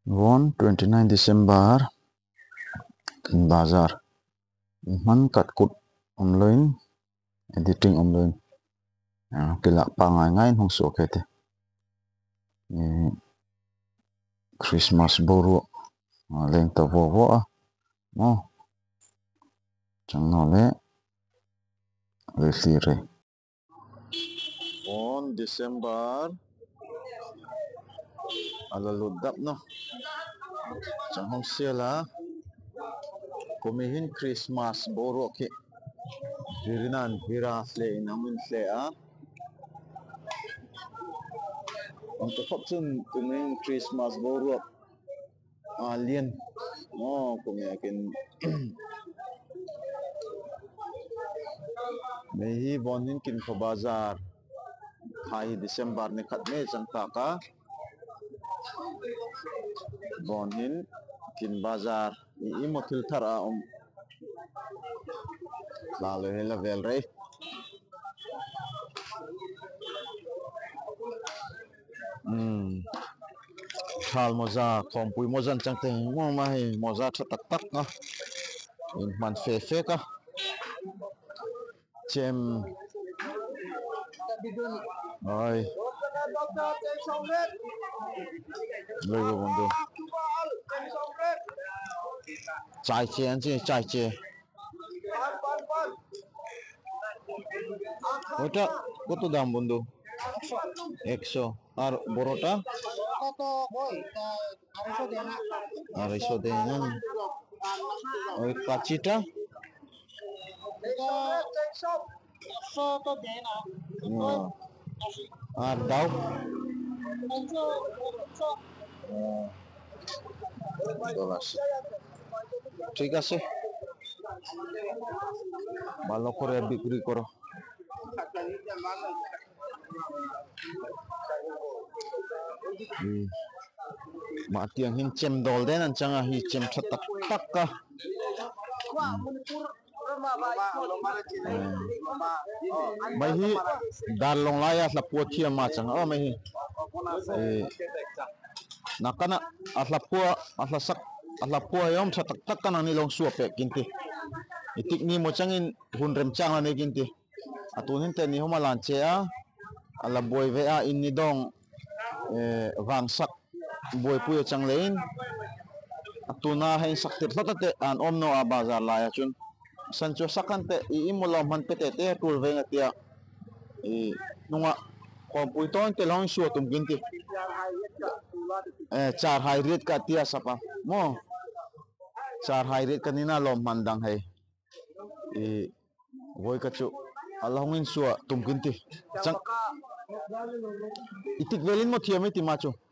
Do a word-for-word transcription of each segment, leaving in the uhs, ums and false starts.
Won twenty-nine December kin bazar man kat kut online editing online kila pa ngai ngai hong so kete Christmas boru leng to vo vo a mo chang no le le sire on December ala ludap no chang hong sela kumihin Christmas boru ke dirinan hira le inamun le a untuk faksun kumihin Christmas boru alien mo kumiyakin mehi bonin kin ko bazar hai December ne khat me changta ka bonin kin bazar i mothil thara om la le la vel re hmm khal moza kompui mozan changte mo ma hi moza tak tak na in man fe fe ka chem oi logo bondo chai che anji chai che ওটা কত দাম বন্ধু একশো আর বড়টা আড়াইশো দেয় না ওই কাচিটা আর দাও ঠিক আছে ভালো করে বিক্রি করো mati ang hin cem dol den an changa hi cem thatak tak ka mai hi dar long la ya la puathia ma changa o mai hi nakana atla pua atla sak atla pua yom thatak tak kana ni long suape kinti itik ni mo changin hunrem changa ni kinti atunin te ni homa lanche a ala boy ve a in ni dong vang sak boy puyo chang lein atuna hain saktir thate an omno a bazar la ya chun sancho sakante i imolo man pete te tur ve ngatia i nunga kompui ton te long shu tum ginti eh char hai ret ka tia sapa mo char hai ret kanina lom mandang hai i voi ka chu alongin su tum ginti chang itik velin mo thiam ti ma chu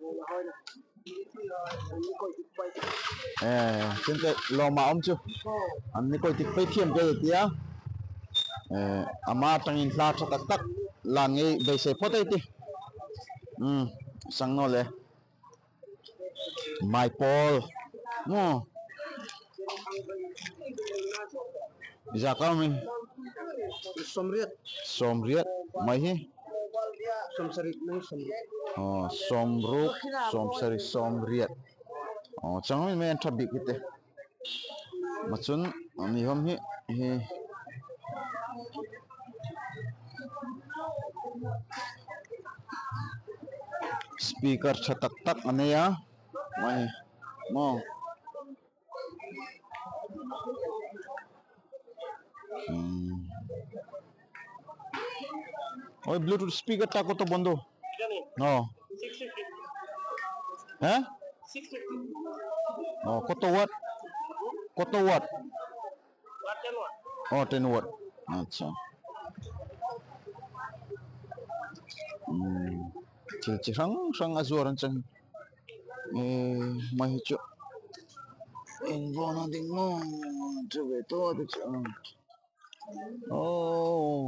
eh sente lo ma om chu an ni koi tik pe thiam ke tia eh ama tangin la tak tak lan ngei be se photai ti um sang no le my paul mo bisa kami somriat somriat mai hi somsarit mai somriat oh somruk somsari somriat oh changmi men thabi kite machun ani hom hi hi speaker chatak tak ane ya mai mo hmm ওই Bluetooth স্পিকারটা কত বন্ধু ও হ্যাঁ ও কত watt কত watt ও ten ওয়াট আচ্ছা hmm ci sang sang azuran chang eh mai chu in bona ding mo chube to de oh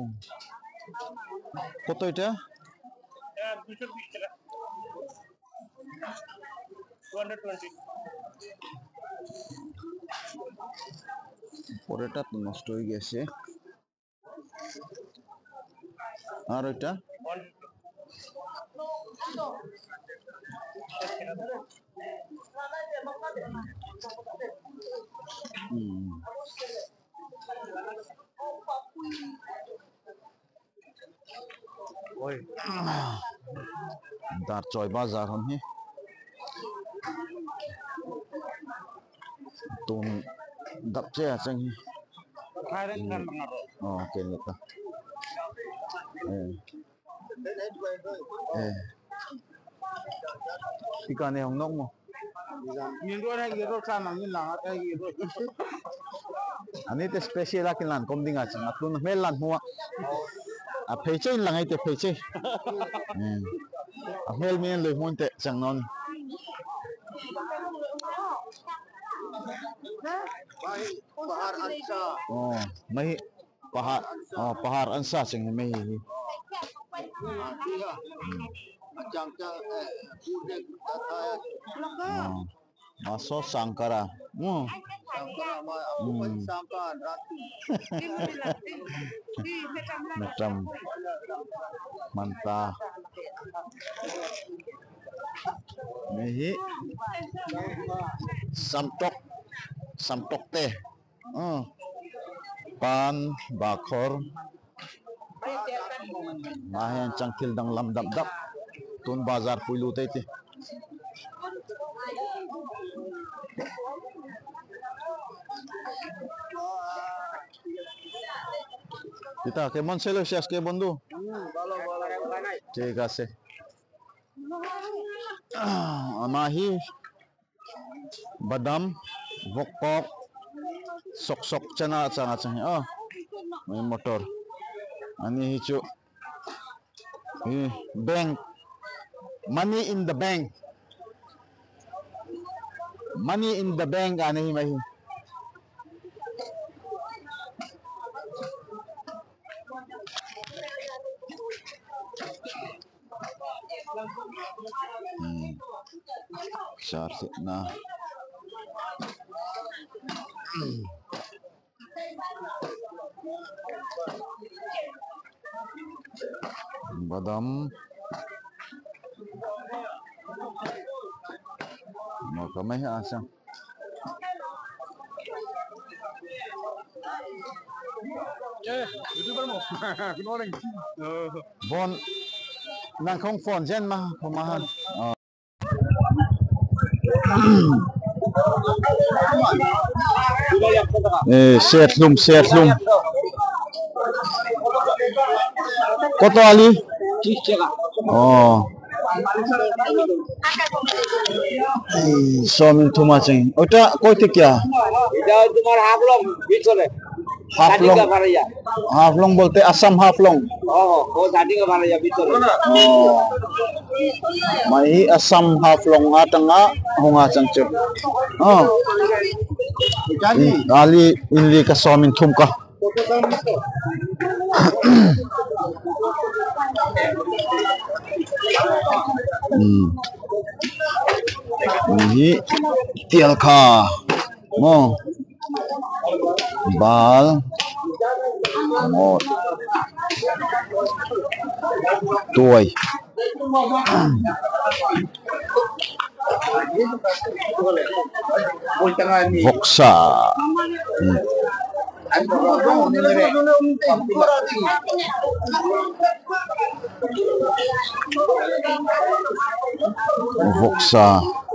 কত এটা দুশো বিশ টাকা দুশো বিশ পরেটা তো নষ্ট হয়ে গেছে আর এটা Hmm. Ôi, Dar Choi Bazar hon hi. Tun dap che chang hi. karen kan mangaro. Oh, okay nito. Eh. Eh. Tika ne hong nong mo. Nhìn đuôi này cái rốt sang nhìn là cái gì rốt. Ani te special akin lan kom dinga chang atlun mel lan huwa. A peiche lang ai te peiche. Eh. A mel mien le mon te chang non. Bahar Ansa. Oh, mai pahar oh pahar ansa chang mai hi. Macam tu, eh, budak kata Oh. Maso Sangkara. Hmm. Sangkara mah apa pun sangkar ratu. Macam mantap. Ini samtok samtok teh. Oh. Pan bakor. Mahan cangkil dang lam dap dap. Tun bazar pulu teh teh. Kita কেমন ছিল আজকে বন্ধু? Kalau kalau ঠিক আছে। Amahi badam vokok sok sok chana chana chang ah may motor ani hichu eh bank money in the bank money in the bank ani mai hmm. Syartik na badam mau kamay asang Eh, YouTuber mo. Good morning. bon nang không phone gen ma pamahan oh. Eh setlum setlum কত আলি ত্রিশ টাকা oh somin thuma chang ota koi থেকে এটা তোমার হাফলং ভিতরে হাফলং হাফলং বলতে আসাম হাফলং ও ও জাদিগা ভাড়াইয়া ভিতরে oh mai asam haflong atanga honga changchup oh ali inli ka somin thum ka hmm ini tial kha mo bal mo tuai Voksa hmm. Voksa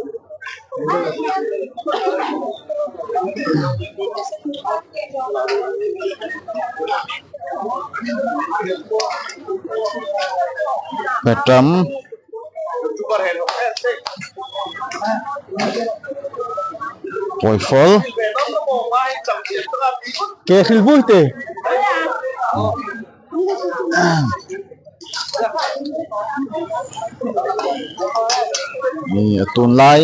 Petam Poifol Ke khilbui te Ni atun lai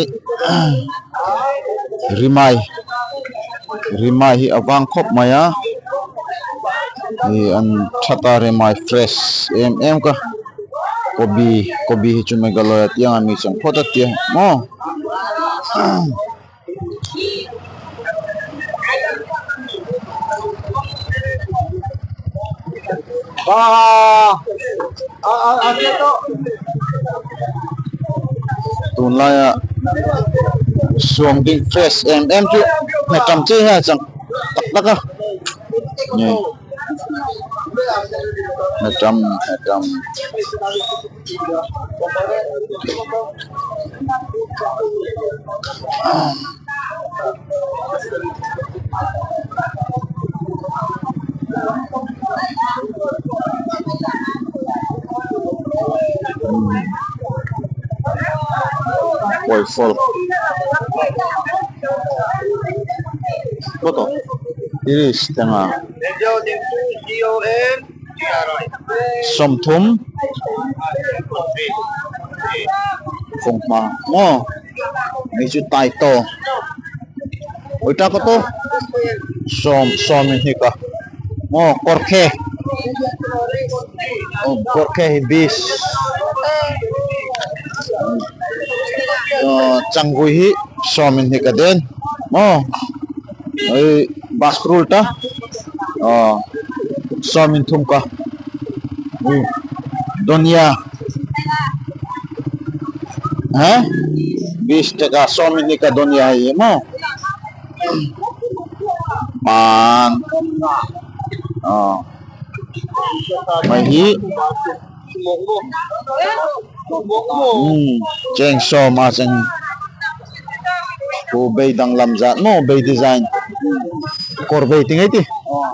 Rimai Rimai hi awang khop maya Ni an thata rimai fresh em em ka Kobi kobi hi chumai galoyat yang ami chang phota tia mo ah ah ah tunlaya Xuồng đi fresh em em chứ mẹ cầm chơi ha chẳng tắc tắc á nhỉ mẹ cầm mẹ cầm Boy full Foto iris tengah som thum không mà mo mấy chú tai to ôi ta có to som som ini kah mo korke oh korke hibis changgui hi som ini kah den mo oi baskrul ta oh som in thum kah dunia Hah? बीस टका सौ मिली का दुनिया है ये मो मान oh mahi hmm cheng so ma cheng ko bay dang lam za no bay design kor bay tingay ti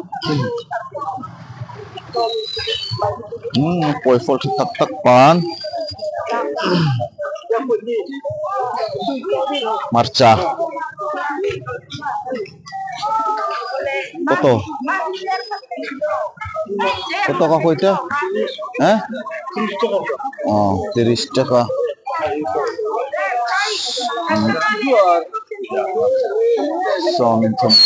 hmm poi for tak tak pan marcha foto foto ka itu eh oh tiris taka so min thumpa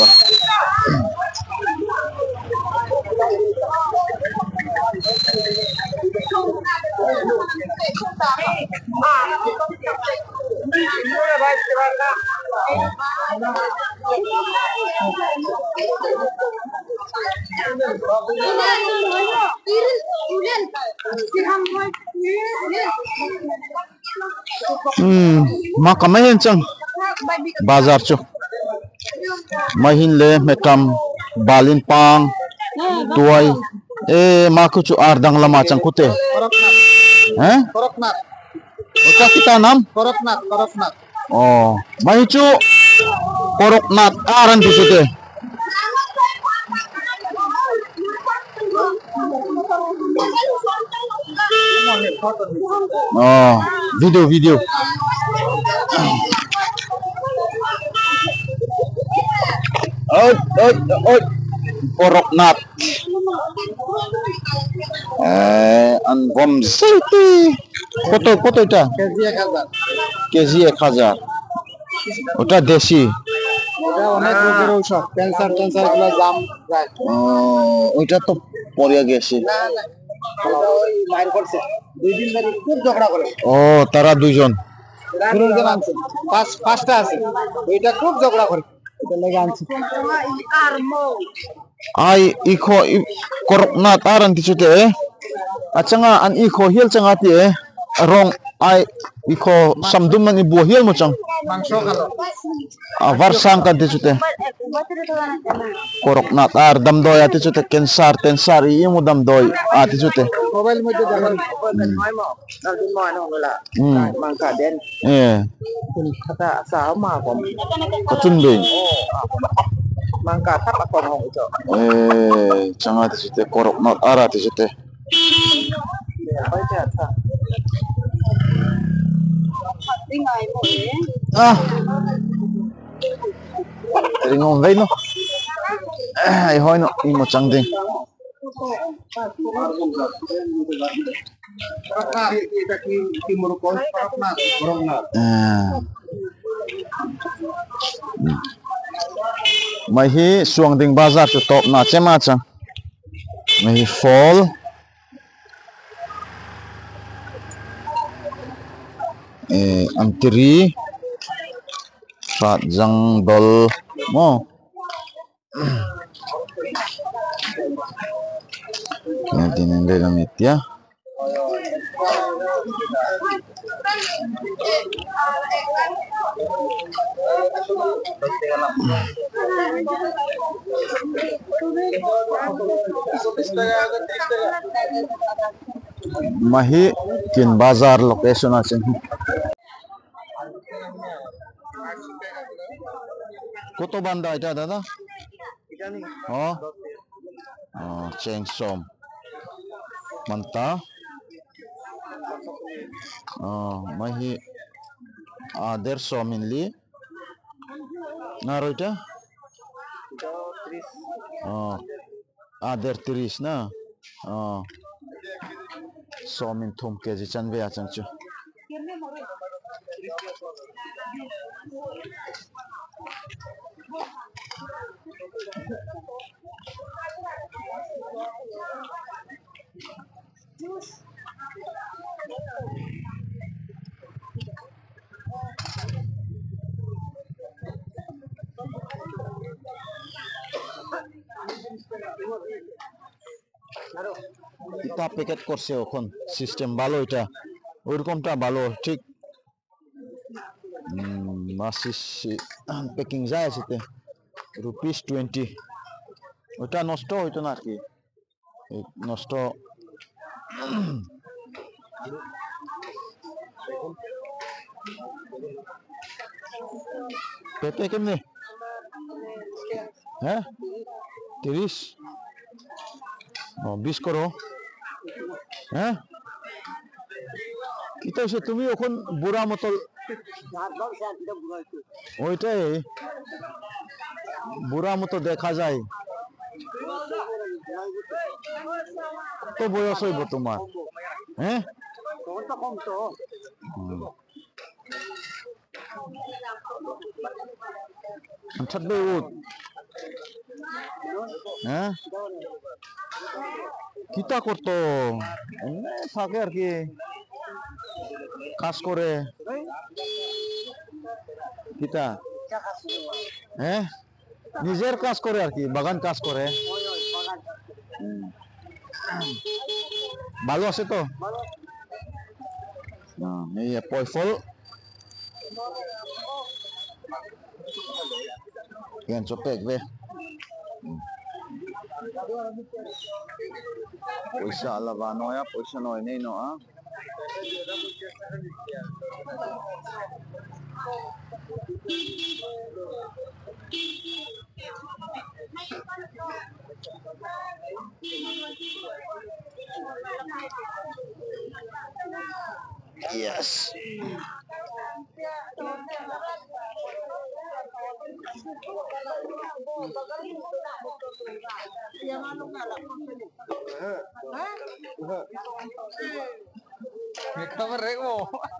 Hmm, maka mahin chang bazar chu mahin le metam balin pang tuai eh maku chu ardang lama chang kute eh Koroknat, uca kita nam koroknat, koroknat. oh mahi chu koroknat aran tu sute oh video video oi oi oi koroknat eh anvom city foto foto এটা KG এক হাজার কেজি এক হাজার ওটা দেশি এটা অনেক রোগের ঔষধ ক্যান্সার ক্যান্সার গুলো জাম যায় ওইটা তো পড়ে গেছে না না ওই মাইর করছে দুই দিন ধরে খুব ঝগড়া করে ও তারা দুইজন দুজন জন আছে পাঁচ পাঁচটা আছে ওইটা খুব ঝগড়া করে এটা লেগে আনছে ai iko koroknat aran ti chute achanga an iko hiel changa ti e rong ai iko samdum man ibu hiel mo chang মাংস খালো avar sang kan ti chute koroknat ar damdoy ati chute kensar tensar i mo damdoy ati chute mobile মধ্যে দেখেন নয় মা আর দিন নয় না হলো hmm মাংসা দেন eh คุณkata sama kom kachun be mangka tak apa hong itu eh changa ti chute koroknat ara ti chute apa itu ah ringong vei no ai hoi no i mo chang ding koroknat kita ki timur kon koroknat koroknat ah mai hi suang ding bazar chu top na chema chang mai hi fall eh antri fat jang dol mo ya tinende gamit ya Mahi kin bazar location asin. Koto banda এটা দাদা? Oh. Oh, chengsom. Manta. Oh, mahi ah derso minli. Naro ita? Oh. Ah der tiris na. Oh. So min thum keji chanbe achang chu. Kita paket করছে এখন সিস্টেম ভালো এটা ওইরকমটা ভালো ঠিক মাসিস প্যাকিং যায় সেতে রুপিস টোয়েন্টি ওটা নষ্ট হইতো না আর কি এই নষ্ট পেঁপে কেমনে হ্যাঁ তিরিশ ও বিশ করো হ্যাঁ কিতা হইছে তুমি এখন বুড়া মতো ওইটাই বুড়া মতো দেখা যায় তো বয়স হইব তোমার হ্যাঁ থাকবে উঠ হ্যাঁ কিতা করতো এমনি থাকে আর কি কাজ করে কিতা হ্যাঁ নিজের কাজ করে আর কি বাগান কাজ করে ভালো আছে তো এই পয়ফল yan copek be Poisa ala ba no ya poisa no ini no ah yes Kabar rego.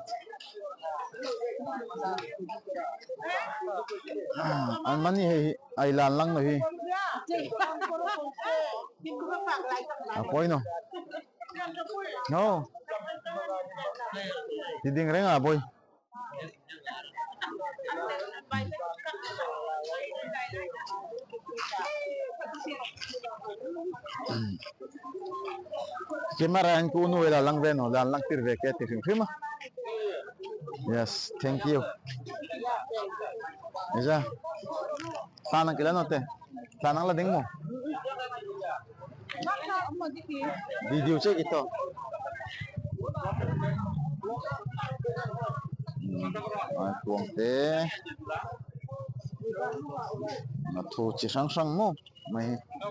An mani ay lan lang no hi apoy no no diding reng apoy Kemarin kuno wala lang rin no lang lang tirve ke tiring prima yes thank you Isa tanang kila no te tanang la ding mo video check ito ay kuang te nathu chi sang sang mo may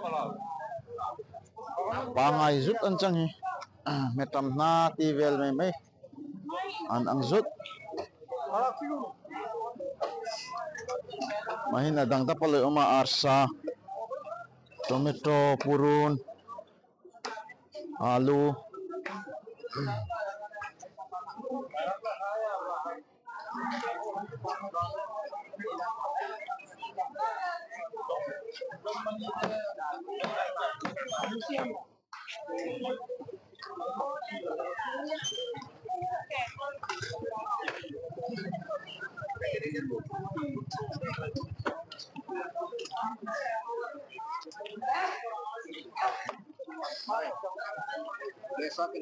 pangai zut an chang hi metam na tivel may may an ang zut mahina dang tapaloy uma arsa tomato purun alu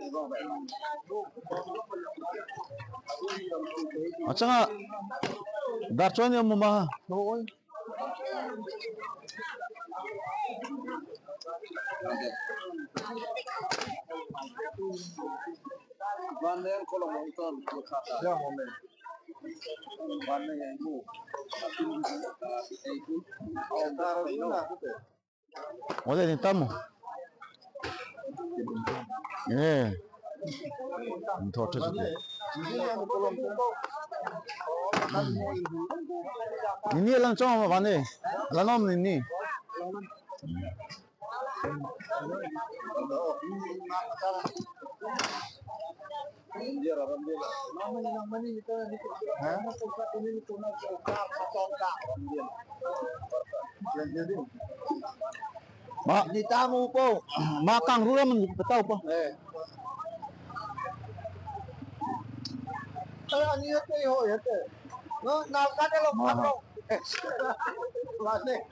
At saka Darcho ni mo ma. Oo. Banda yang kalau motor kata. Ya momen. Banda yang itu. Itu. Oh, taruh dulu lah. Wala din tamo. Eh. Thotho sa. Nini lang chong ma bane. Lanom nini. Ma, Di tamu po. makang rula man betaw pa. Eh. Kaya ano yun kayo ho, yun. No, nakakalo pa Aha. ako. Mane.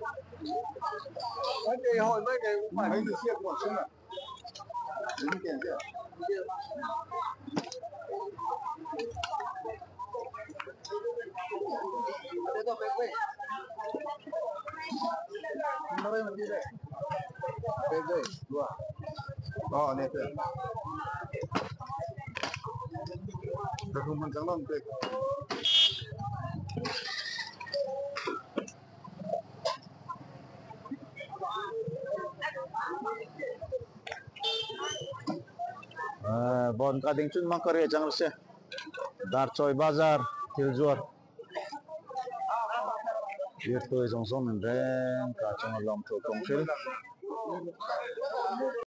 Mấy cây hồi mấy cây cũng phải mấy cái xiếc một xíu nào. Dính tiền chưa? Đây tôi về quê. Nó đây mình đi đây. Về đây, đúng Ờ, nè tuyệt. Được không mình trắng lắm tuyệt. Ah, bon kading chun mang kare jangal se. Darchoy bazar tiljuar. Ye toy jong song men reng ka chang lam tho tong sil.